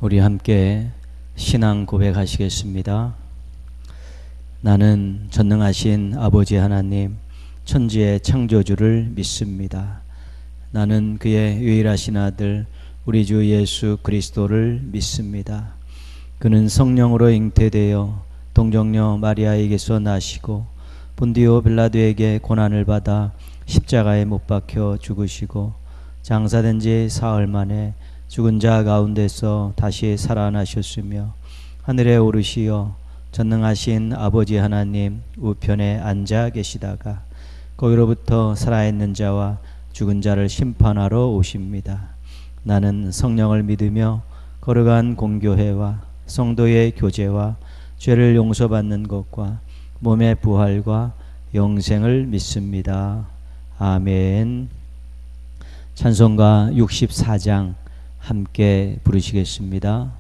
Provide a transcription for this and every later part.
우리 함께 신앙 고백하시겠습니다. 나는 전능하신 아버지 하나님, 천지의 창조주를 믿습니다. 나는 그의 유일하신 아들 우리 주 예수 그리스도를 믿습니다. 그는 성령으로 잉태되어 동정녀 마리아에게서 나시고 본디오 빌라도에게 고난을 받아 십자가에 못 박혀 죽으시고 장사된 지 사흘 만에 죽은 자 가운데서 다시 살아나셨으며 하늘에 오르시어 전능하신 아버지 하나님 우편에 앉아 계시다가 거기로부터 살아있는 자와 죽은 자를 심판하러 오십니다. 나는 성령을 믿으며 거룩한 공교회와 성도의 교제와 죄를 용서받는 것과 몸의 부활과 영생을 믿습니다. 아멘. 찬송가 64장 함께 부르시겠습니다.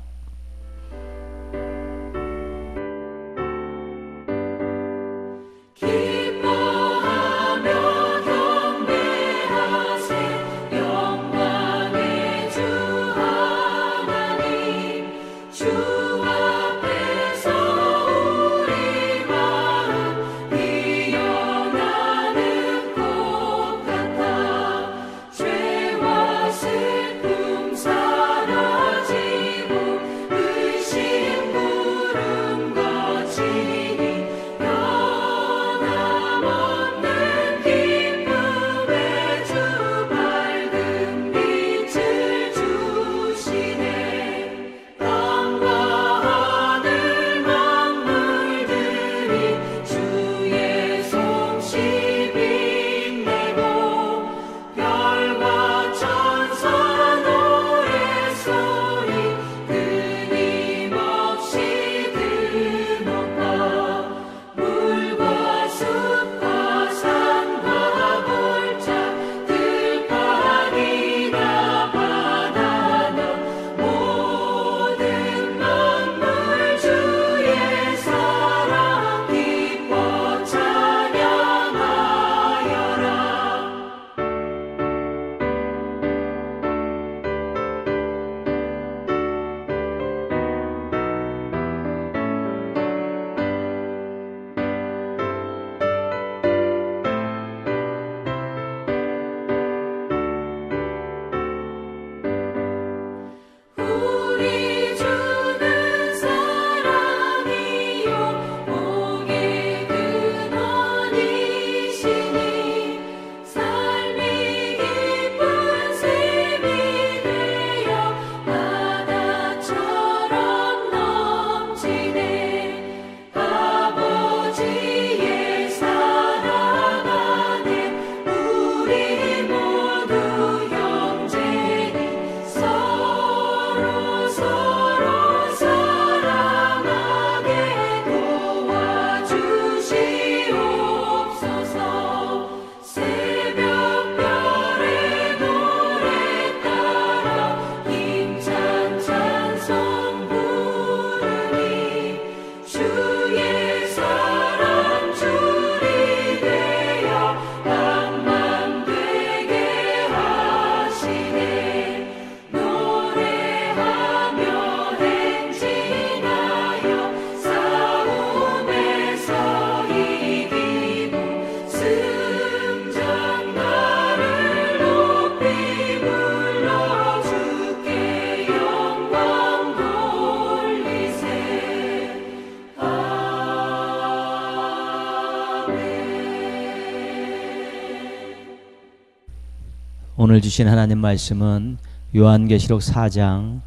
오늘 주신 하나님 말씀은 요한계시록 4장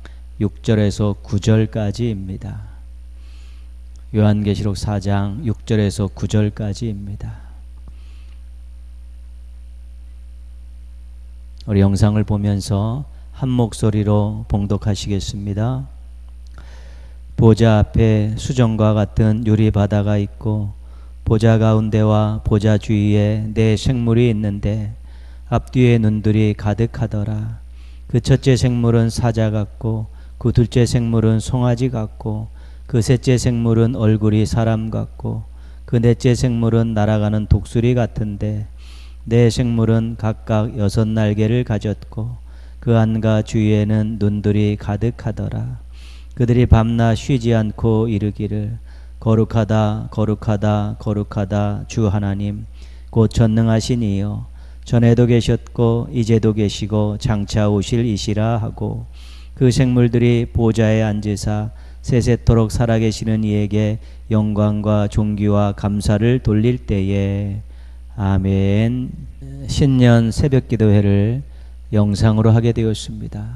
6절에서 9절까지입니다. 요한계시록 4장 6절에서 9절까지입니다. 우리 영상을 보면서 한 목소리로 봉독하시겠습니다. 보좌 앞에 수정과 같은 유리 바다가 있고 보좌 가운데와 보좌 주위에 네 생물이 있는데 앞뒤에 눈들이 가득하더라. 그 첫째 생물은 사자 같고 그 둘째 생물은 송아지 같고 그 셋째 생물은 얼굴이 사람 같고 그 넷째 생물은 날아가는 독수리 같은데 네 생물은 각각 6 날개를 가졌고 그 안과 주위에는 눈들이 가득하더라. 그들이 밤낮 쉬지 않고 이르기를 거룩하다 거룩하다 거룩하다 주 하나님 곧 전능하신 이여 전에도 계셨고 이제도 계시고 장차 오실 이시라 하고 그 생물들이 보좌에 앉으사 세세토록 살아계시는 이에게 영광과 존귀와 감사를 돌릴 때에 아멘. 신년 새벽기도회를 영상으로 하게 되었습니다.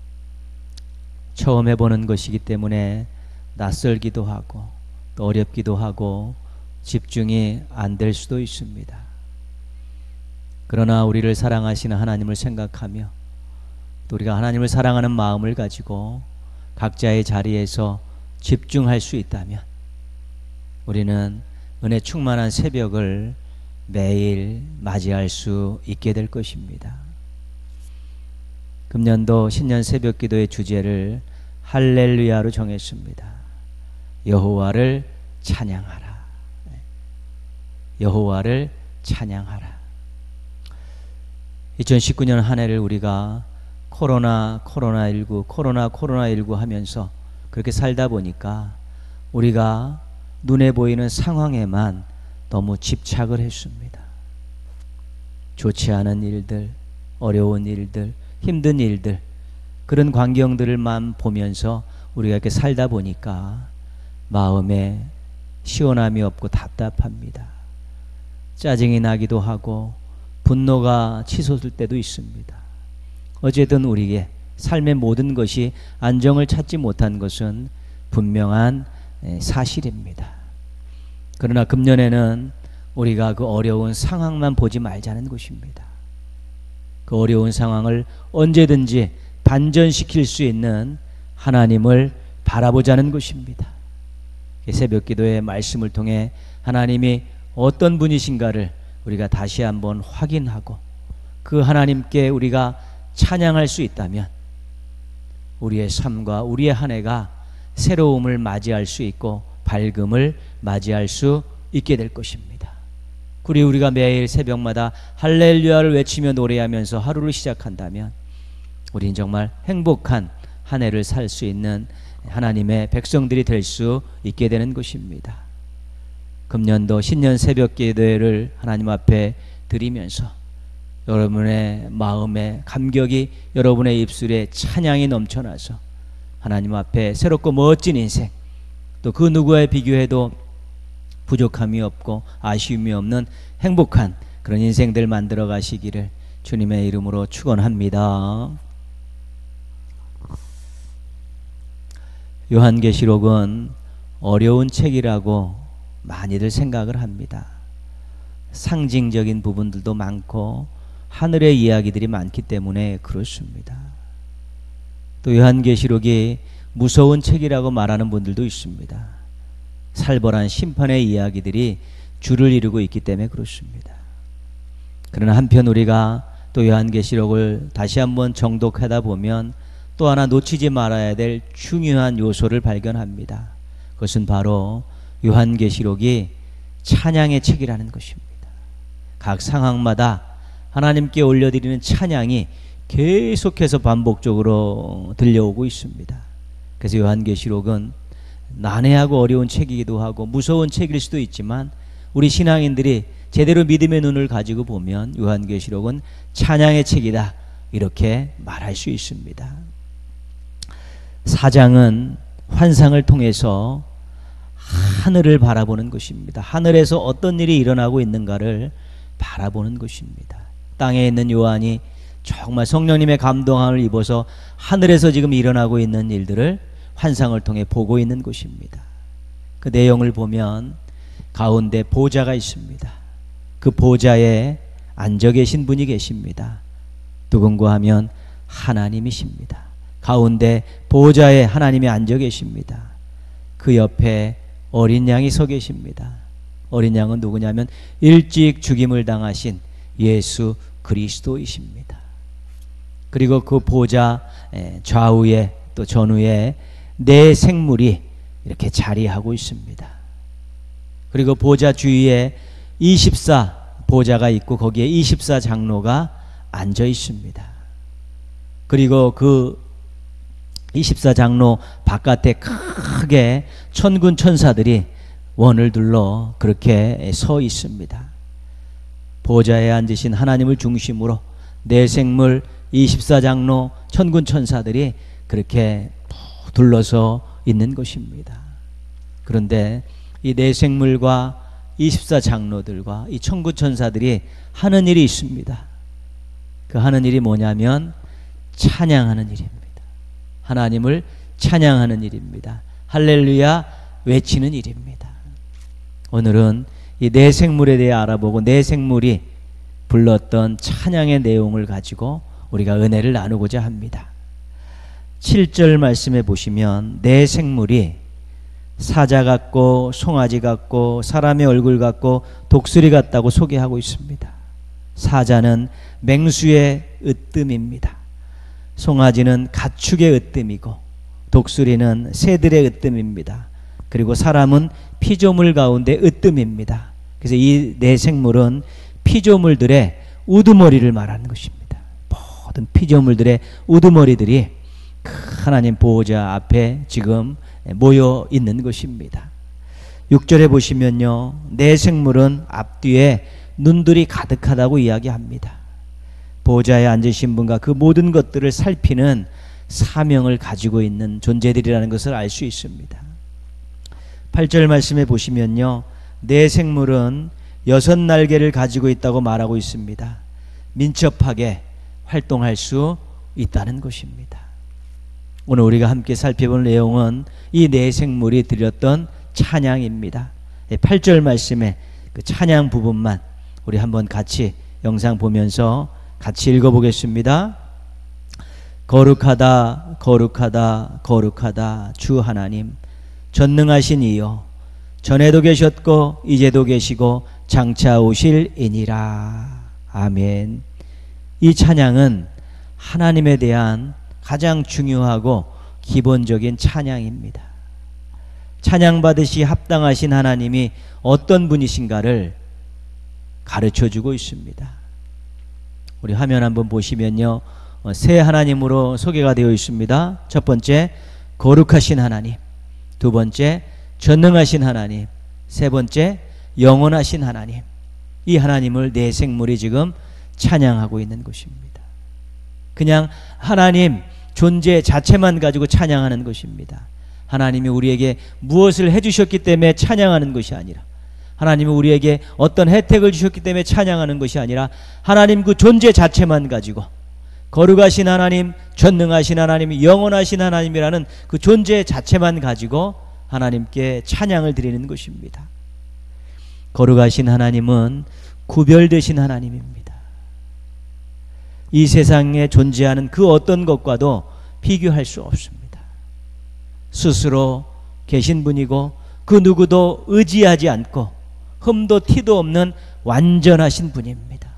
처음 해보는 것이기 때문에 낯설기도 하고 또 어렵기도 하고 집중이 안 될 수도 있습니다. 그러나 우리를 사랑하시는 하나님을 생각하며 또 우리가 하나님을 사랑하는 마음을 가지고 각자의 자리에서 집중할 수 있다면 우리는 은혜 충만한 새벽을 매일 맞이할 수 있게 될 것입니다. 금년도 신년 새벽 기도의 주제를 할렐루야로 정했습니다. 여호와를 찬양하라. 여호와를 찬양하라. 2019년 한 해를 우리가 코로나19 하면서 그렇게 살다 보니까 우리가 눈에 보이는 상황에만 너무 집착을 했습니다. 좋지 않은 일들, 어려운 일들, 힘든 일들, 그런 광경들만 보면서 우리가 이렇게 살다 보니까 마음에 시원함이 없고 답답합니다. 짜증이 나기도 하고 분노가 치솟을 때도 있습니다. 어쨌든 우리에게 삶의 모든 것이 안정을 찾지 못한 것은 분명한 사실입니다. 그러나 금년에는 우리가 그 어려운 상황만 보지 말자는 것입니다. 그 어려운 상황을 언제든지 반전시킬 수 있는 하나님을 바라보자는 것입니다. 새벽 기도의 말씀을 통해 하나님이 어떤 분이신가를 우리가 다시 한번 확인하고 그 하나님께 우리가 찬양할 수 있다면 우리의 삶과 우리의 한 해가 새로움을 맞이할 수 있고 밝음을 맞이할 수 있게 될 것입니다. 그리고 우리가 매일 새벽마다 할렐루야를 외치며 노래하면서 하루를 시작한다면 우리는 정말 행복한 한 해를 살 수 있는 하나님의 백성들이 될 수 있게 되는 것입니다. 금년도 신년 새벽 기도회를 하나님 앞에 드리면서 여러분의 마음에 감격이, 여러분의 입술에 찬양이 넘쳐나서 하나님 앞에 새롭고 멋진 인생, 또 그 누구에 비교해도 부족함이 없고 아쉬움이 없는 행복한 그런 인생들 만들어 가시기를 주님의 이름으로 축원합니다. 요한계시록은 어려운 책이라고 많이들 생각을 합니다. 상징적인 부분들도 많고 하늘의 이야기들이 많기 때문에 그렇습니다. 또 요한계시록이 무서운 책이라고 말하는 분들도 있습니다. 살벌한 심판의 이야기들이 줄을 이루고 있기 때문에 그렇습니다. 그러나 한편 우리가 또 요한계시록을 다시 한번 정독하다 보면 또 하나 놓치지 말아야 될 중요한 요소를 발견합니다. 그것은 바로 요한계시록이 찬양의 책이라는 것입니다. 각 상황마다 하나님께 올려드리는 찬양이 계속해서 반복적으로 들려오고 있습니다. 그래서 요한계시록은 난해하고 어려운 책이기도 하고 무서운 책일 수도 있지만 우리 신앙인들이 제대로 믿음의 눈을 가지고 보면 요한계시록은 찬양의 책이다, 이렇게 말할 수 있습니다. 4장은 환상을 통해서 하늘을 바라보는 것입니다. 하늘에서 어떤 일이 일어나고 있는가를 바라보는 것입니다. 땅에 있는 요한이 정말 성령님의 감동함을 입어서 하늘에서 지금 일어나고 있는 일들을 환상을 통해 보고 있는 것입니다. 그 내용을 보면 가운데 보좌가 있습니다. 그 보좌에 앉아 계신 분이 계십니다. 누군가 하면 하나님이십니다. 가운데 보좌에 하나님이 앉아 계십니다. 그 옆에 어린 양이 서 계십니다. 어린 양은 누구냐면 일찍 죽임을 당하신 예수 그리스도이십니다. 그리고 그 보좌 좌우에 또 전후에 네 생물이 이렇게 자리하고 있습니다. 그리고 보좌 주위에 24 보좌가 있고 거기에 24 장로가 앉아 있습니다. 그리고 그 24장로 바깥에 크게 천군 천사들이 원을 둘러 그렇게 서 있습니다. 보좌에 앉으신 하나님을 중심으로 내생물 24장로 천군 천사들이 그렇게 둘러서 있는 것입니다. 그런데 이 내생물과 24장로들과 이 천군 천사들이 하는 일이 있습니다. 그 하는 일이 뭐냐면 찬양하는 일입니다. 하나님을 찬양하는 일입니다. 할렐루야 외치는 일입니다. 오늘은 이 내생물에 대해 알아보고 내생물이 불렀던 찬양의 내용을 가지고 우리가 은혜를 나누고자 합니다. 7절 말씀에 보시면 내생물이 사자 같고 송아지 같고 사람의 얼굴 같고 독수리 같다고 소개하고 있습니다. 사자는 맹수의 으뜸입니다. 송아지는 가축의 으뜸이고 독수리는 새들의 으뜸입니다. 그리고 사람은 피조물 가운데 으뜸입니다. 그래서 이 네 생물은 피조물들의 우두머리를 말하는 것입니다. 모든 피조물들의 우두머리들이 하나님 보호자 앞에 지금 모여 있는 것입니다. 6절에 보시면요, 네 생물은 앞뒤에 눈들이 가득하다고 이야기합니다. 보호자에 앉으신 분과 그 모든 것들을 살피는 사명을 가지고 있는 존재들이라는 것을 알 수 있습니다. 8절 말씀에 보시면요, 네 생물은 6날개를 가지고 있다고 말하고 있습니다. 민첩하게 활동할 수 있다는 것입니다. 오늘 우리가 함께 살펴볼 내용은 이 네 생물이 드렸던 찬양입니다. 8절 말씀에 그 찬양 부분만 우리 한번 같이 영상 보면서 같이 읽어보겠습니다. 거룩하다 거룩하다 거룩하다 주 하나님 전능하신 이여, 전에도 계셨고 이제도 계시고 장차 오실이니라. 아멘. 이 찬양은 하나님에 대한 가장 중요하고 기본적인 찬양입니다. 찬양받으시 합당하신 하나님이 어떤 분이신가를 가르쳐주고 있습니다. 우리 화면 한번 보시면요, 세 하나님으로 소개가 되어 있습니다. 첫 번째 거룩하신 하나님, 두 번째 전능하신 하나님, 세 번째 영원하신 하나님. 이 하나님을 네 생물이 지금 찬양하고 있는 것입니다. 그냥 하나님 존재 자체만 가지고 찬양하는 것입니다. 하나님이 우리에게 무엇을 해주셨기 때문에 찬양하는 것이 아니라, 하나님이 우리에게 어떤 혜택을 주셨기 때문에 찬양하는 것이 아니라, 하나님 그 존재 자체만 가지고 거룩하신 하나님, 전능하신 하나님, 영원하신 하나님이라는 그 존재 자체만 가지고 하나님께 찬양을 드리는 것입니다. 거룩하신 하나님은 구별되신 하나님입니다. 이 세상에 존재하는 그 어떤 것과도 비교할 수 없습니다. 스스로 계신 분이고 그 누구도 의지하지 않고 흠도 티도 없는 완전하신 분입니다.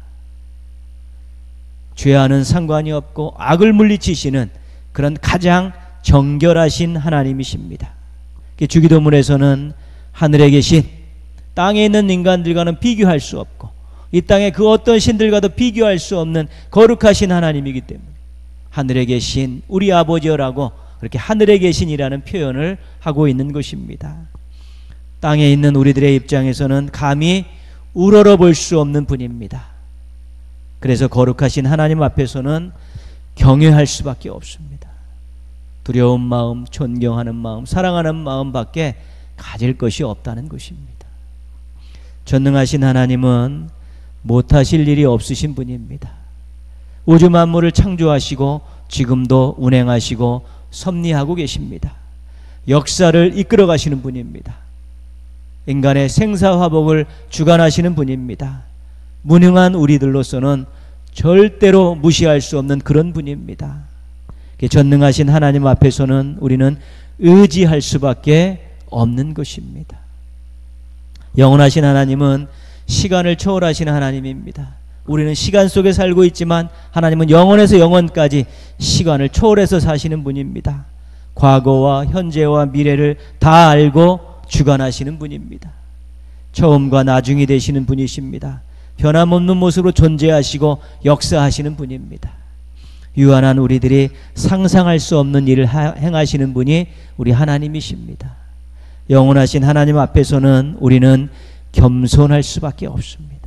죄와는 상관이 없고 악을 물리치시는 그런 가장 정결하신 하나님이십니다. 주기도문에서는 하늘에 계신 땅에 있는 인간들과는 비교할 수 없고 이 땅의 그 어떤 신들과도 비교할 수 없는 거룩하신 하나님이기 때문에 하늘에 계신 우리 아버지여라고 그렇게 하늘에 계신이라는 표현을 하고 있는 것입니다. 땅에 있는 우리들의 입장에서는 감히 우러러 볼 수 없는 분입니다. 그래서 거룩하신 하나님 앞에서는 경외할 수밖에 없습니다. 두려운 마음, 존경하는 마음, 사랑하는 마음밖에 가질 것이 없다는 것입니다. 전능하신 하나님은 못하실 일이 없으신 분입니다. 우주 만물을 창조하시고 지금도 운행하시고 섭리하고 계십니다. 역사를 이끌어 가시는 분입니다. 인간의 생사화복을 주관하시는 분입니다. 무능한 우리들로서는 절대로 무시할 수 없는 그런 분입니다. 전능하신 하나님 앞에서는 우리는 의지할 수밖에 없는 것입니다. 영원하신 하나님은 시간을 초월하시는 하나님입니다. 우리는 시간 속에 살고 있지만 하나님은 영원에서 영원까지 시간을 초월해서 사시는 분입니다. 과거와 현재와 미래를 다 알고 주관하시는 분입니다. 처음과 나중이 되시는 분이십니다. 변함없는 모습으로 존재하시고 역사하시는 분입니다. 유한한 우리들이 상상할 수 없는 일을 행하시는 분이 우리 하나님이십니다. 영원하신 하나님 앞에서는 우리는 겸손할 수밖에 없습니다.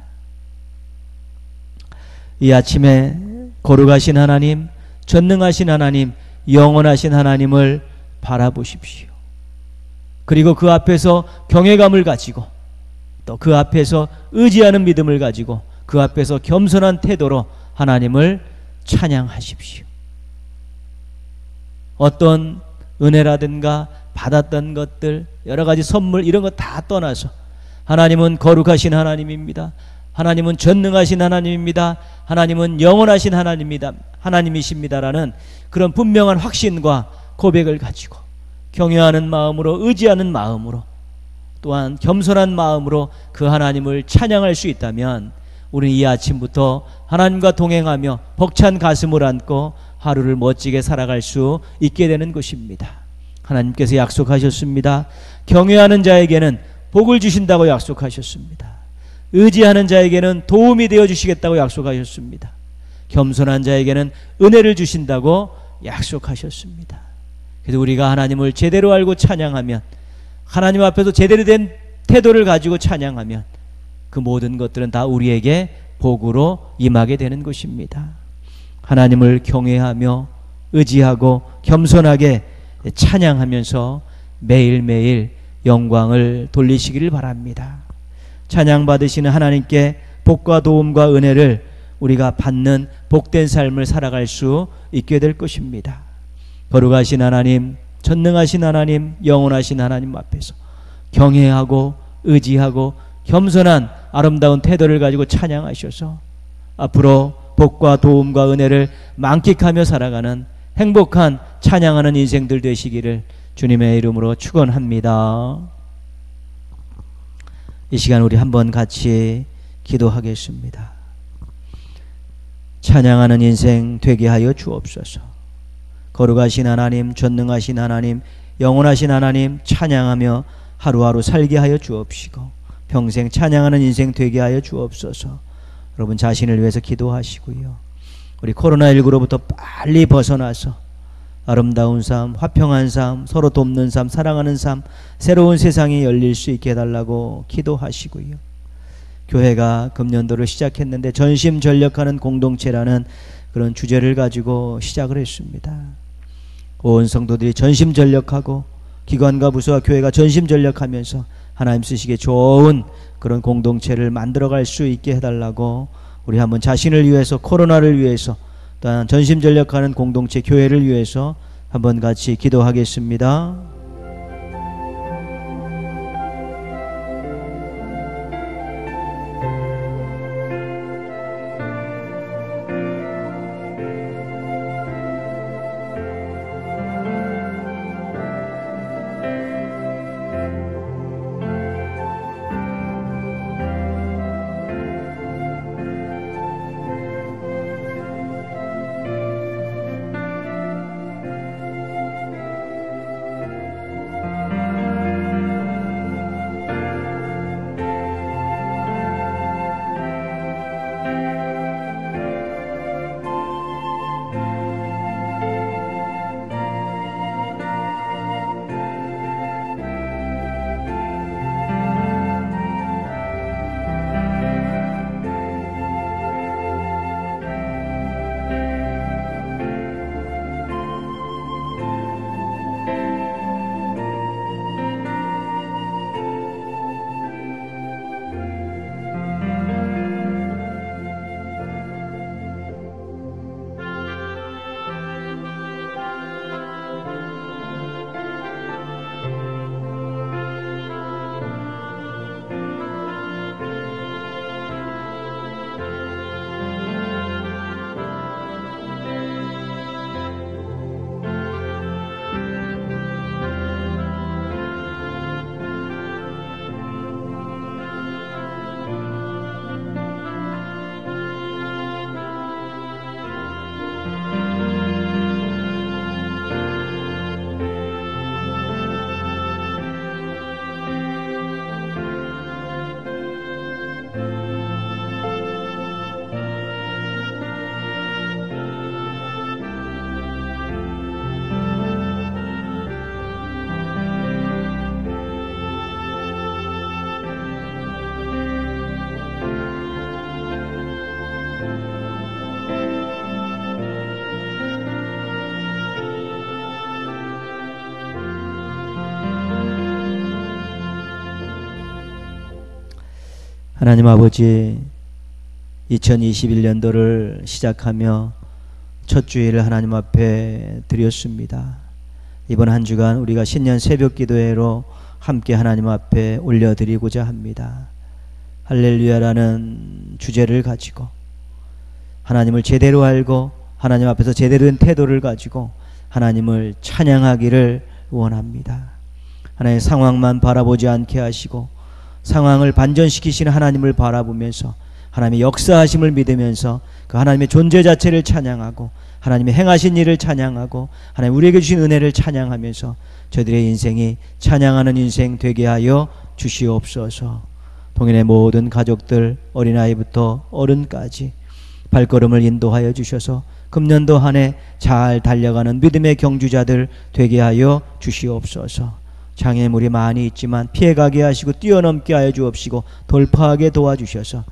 이 아침에 거룩하신 하나님, 전능하신 하나님, 영원하신 하나님을 바라보십시오. 그리고 그 앞에서 경외감을 가지고 또 그 앞에서 의지하는 믿음을 가지고 그 앞에서 겸손한 태도로 하나님을 찬양하십시오. 어떤 은혜라든가 받았던 것들, 여러 가지 선물 이런 거 다 떠나서 하나님은 거룩하신 하나님입니다. 하나님은 전능하신 하나님입니다. 하나님은 영원하신 하나님이십니다라는 그런 분명한 확신과 고백을 가지고 경외하는 마음으로, 의지하는 마음으로, 또한 겸손한 마음으로 그 하나님을 찬양할 수 있다면 우리는 이 아침부터 하나님과 동행하며 벅찬 가슴을 안고 하루를 멋지게 살아갈 수 있게 되는 것입니다. 하나님께서 약속하셨습니다. 경외하는 자에게는 복을 주신다고 약속하셨습니다. 의지하는 자에게는 도움이 되어 주시겠다고 약속하셨습니다. 겸손한 자에게는 은혜를 주신다고 약속하셨습니다. 그래서 우리가 하나님을 제대로 알고 찬양하면, 하나님 앞에서 제대로 된 태도를 가지고 찬양하면 그 모든 것들은 다 우리에게 복으로 임하게 되는 것입니다. 하나님을 경외하며 의지하고 겸손하게 찬양하면서 매일매일 영광을 돌리시기를 바랍니다. 찬양받으시는 하나님께 복과 도움과 은혜를 우리가 받는 복된 삶을 살아갈 수 있게 될 것입니다. 거룩하신 하나님, 전능하신 하나님, 영원하신 하나님 앞에서 경외하고 의지하고 겸손한 아름다운 태도를 가지고 찬양하셔서 앞으로 복과 도움과 은혜를 만끽하며 살아가는 행복한 찬양하는 인생들 되시기를 주님의 이름으로 축원합니다. 이 시간 우리 한번 같이 기도하겠습니다. 찬양하는 인생 되게 하여 주옵소서. 거룩하신 하나님, 전능하신 하나님, 영원하신 하나님 찬양하며 하루하루 살게 하여 주옵시고 평생 찬양하는 인생 되게 하여 주옵소서. 여러분 자신을 위해서 기도하시고요. 우리 코로나19로부터 빨리 벗어나서 아름다운 삶, 화평한 삶, 서로 돕는 삶, 사랑하는 삶, 새로운 세상이 열릴 수 있게 해달라고 기도하시고요. 교회가 금년도를 시작했는데 전심전력하는 공동체라는 그런 주제를 가지고 시작을 했습니다. 온 성도들이 전심전력하고 기관과 부서와 교회가 전심전력하면서 하나님 쓰시기에 좋은 그런 공동체를 만들어갈 수 있게 해달라고 우리 한번 자신을 위해서, 코로나를 위해서, 또한 전심전력하는 공동체 교회를 위해서 한번 같이 기도하겠습니다. 하나님 아버지, 2021년도를 시작하며 첫 주일을 하나님 앞에 드렸습니다. 이번 한 주간 우리가 신년 새벽 기도회로 함께 하나님 앞에 올려드리고자 합니다. 할렐루야라는 주제를 가지고 하나님을 제대로 알고 하나님 앞에서 제대로 된 태도를 가지고 하나님을 찬양하기를 원합니다. 하나님의 상황만 바라보지 않게 하시고 상황을 반전시키시는 하나님을 바라보면서 하나님의 역사하심을 믿으면서 그 하나님의 존재 자체를 찬양하고 하나님의 행하신 일을 찬양하고 하나님 우리에게 주신 은혜를 찬양하면서 저희들의 인생이 찬양하는 인생 되게 하여 주시옵소서. 동일의 모든 가족들, 어린아이부터 어른까지 발걸음을 인도하여 주셔서 금년도 한 해 잘 달려가는 믿음의 경주자들 되게 하여 주시옵소서. 장애물이 많이 있지만 피해가게 하시고 뛰어넘게 하여 주옵시고 돌파하게 도와주셔서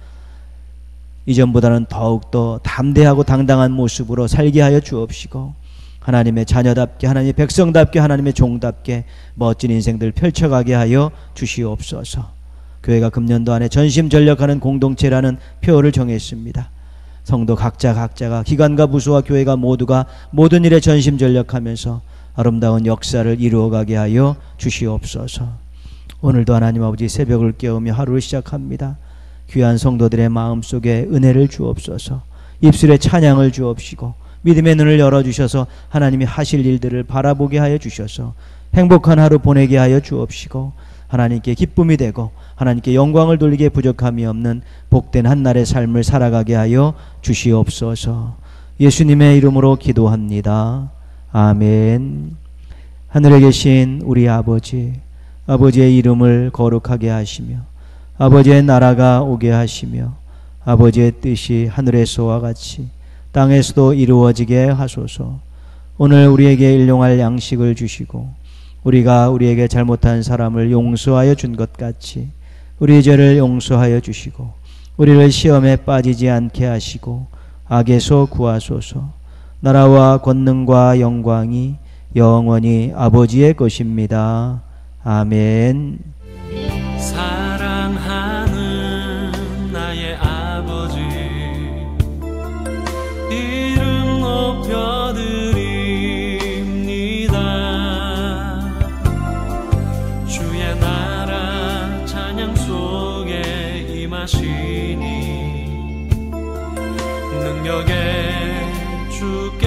이전보다는 더욱더 담대하고 당당한 모습으로 살게 하여 주옵시고 하나님의 자녀답게 하나님의 백성답게 하나님의 종답게 멋진 인생들 펼쳐가게 하여 주시옵소서. 교회가 금년도 안에 전심전력하는 공동체라는 표어를 정했습니다. 성도 각자가 기관과 부서와 교회가 모두가 모든 일에 전심전력하면서 아름다운 역사를 이루어가게 하여 주시옵소서. 오늘도 하나님 아버지 새벽을 깨우며 하루를 시작합니다. 귀한 성도들의 마음속에 은혜를 주옵소서. 입술에 찬양을 주옵시고 믿음의 눈을 열어주셔서 하나님이 하실 일들을 바라보게 하여 주셔서 행복한 하루 보내게 하여 주옵시고 하나님께 기쁨이 되고 하나님께 영광을 돌리기에 부족함이 없는 복된 한날의 삶을 살아가게 하여 주시옵소서. 예수님의 이름으로 기도합니다. 아멘. 하늘에 계신 우리 아버지, 아버지의 이름을 거룩하게 하시며 아버지의 나라가 오게 하시며 아버지의 뜻이 하늘에서와 같이 땅에서도 이루어지게 하소서. 오늘 우리에게 일용할 양식을 주시고 우리가 우리에게 잘못한 사람을 용서하여 준 것 같이 우리의 죄를 용서하여 주시고 우리를 시험에 빠지지 않게 하시고 악에서 구하소서. 나라와 권능과 영광이 영원히 아버지의 것입니다. 아멘. 사랑하는 나의 아버지, 이름 높여드립니다. 주의 나라 찬양 속에 임하시니 능력의 주